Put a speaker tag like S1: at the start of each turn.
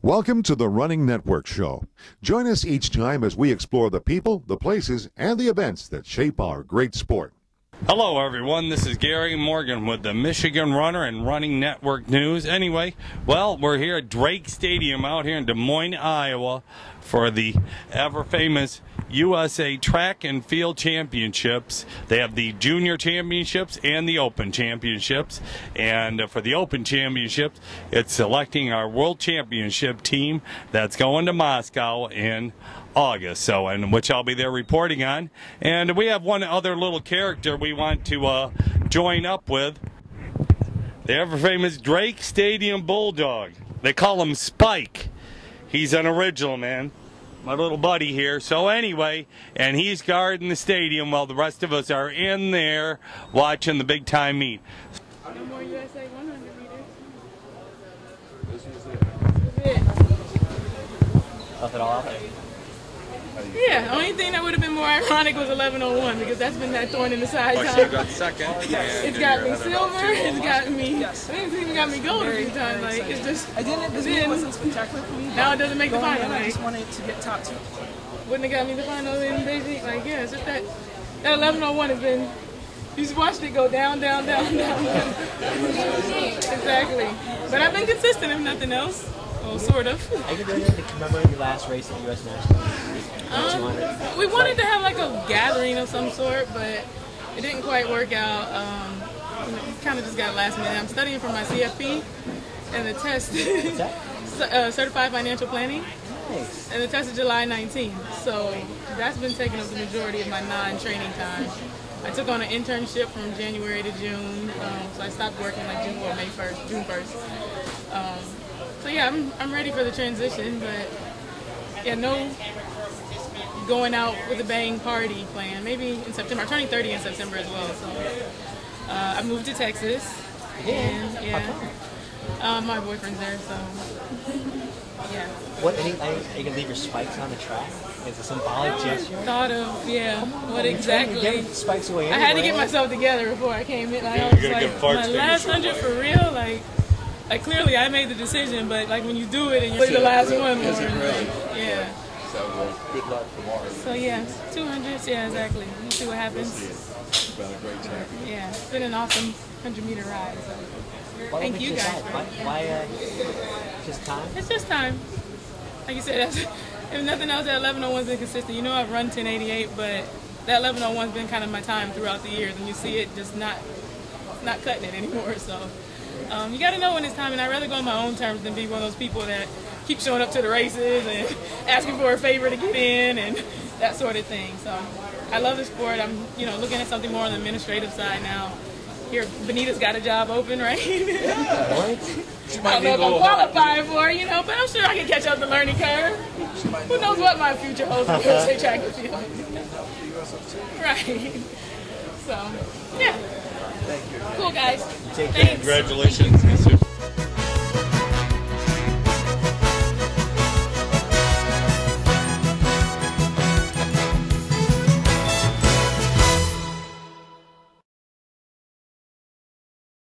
S1: Welcome to the Running Network Show. Join us each time as we explore the people, the places, and the events that shape our great sport.
S2: Hello, everyone. This is Gary Morgan with the Michigan Runner and Running Network News. Anyway, well, we're here at Drake Stadium out here in Des Moines, Iowa for the ever-famous USA Track and Field Championships. They have the Junior Championships and the Open Championships. And for the Open Championships, it's selecting our World Championship team that's going to Moscow in August, so, and which I'll be there reporting on. And we have one other little character we want to join up with, the ever-famous Drake Stadium Bulldog. They call him Spike. He's an original, man. My little buddy here. So anyway, and he's guarding the stadium while the rest of us are in there watching the big time meet.
S3: No more USA 100 meters.
S4: This was it.
S5: Left it all out there.
S3: Yeah, only thing that would have been more ironic was 11:01 because that's been that thorn in the side
S2: But
S3: time.
S2: you got second.
S3: It's got me silver. It's got me. I think it's even got me gold a few times. Like it's just.
S4: I didn't. This meet wasn't spectacular for me.
S3: Now it doesn't make the final.
S4: I
S3: Like,
S4: just wanted to get top two.
S3: wouldn't have got me the final in Beijing. Like yeah, it's just that 11:01 has been. You just watched it go down, down, down, down, down. Exactly. But I've been consistent, if nothing else. Well, sort of.
S5: Are you going to commemorate your last race at U.S. Nationals?
S3: We wanted to have like a gathering of some sort, but it didn't quite work out. Kind of just got last minute. I'm studying for my CFP and the test, Certified Financial Planning,
S5: Nice.
S3: and the test is July 19th. So that's been taking up the majority of my non-training time. I took on an internship from January to June, so I stopped working like June 1st. So yeah, I'm ready for the transition, but yeah, no going out with a bang party plan. Maybe in September. I'm turning 30 in September as well, so I moved to Texas, and yeah, my boyfriend's there, so yeah.
S5: What? Are you going to leave your spikes on the track? Is it symbolic gesture?
S3: Thought of, yeah, what exactly?
S5: Get spikes away
S3: I had to get myself together before I came in. Like, I was like, my last 100 for real, like clearly I made the decision, but like when you do it and you're the last one, yeah.
S4: So good luck tomorrow.
S3: So yeah, 200s, yeah, exactly. We'll see what happens.
S4: You've been a great champion.
S3: Yeah, it's been an awesome 100-meter ride. So thank you guys.
S5: Why just time?
S3: It's just time. Like you said, if nothing else, that 11:01's been consistent. You know I've run 10:88, but that 11:01's been kind of my time throughout the years, and you see it just not cutting it anymore. So you got to know when it's time, and I'd rather go on my own terms than be one of those people that keep showing up to the races and asking for a favor to get in and that sort of thing. So I love the sport. I'm looking at something more on the administrative side now. Here, Benita's got a job open, right? I don't know if I'm qualified for it, but I'm sure I can catch up the learning curve. Who knows what my future holds in USA track and field. Right. So, yeah. Cool, guys.
S5: Thanks.
S2: Congratulations.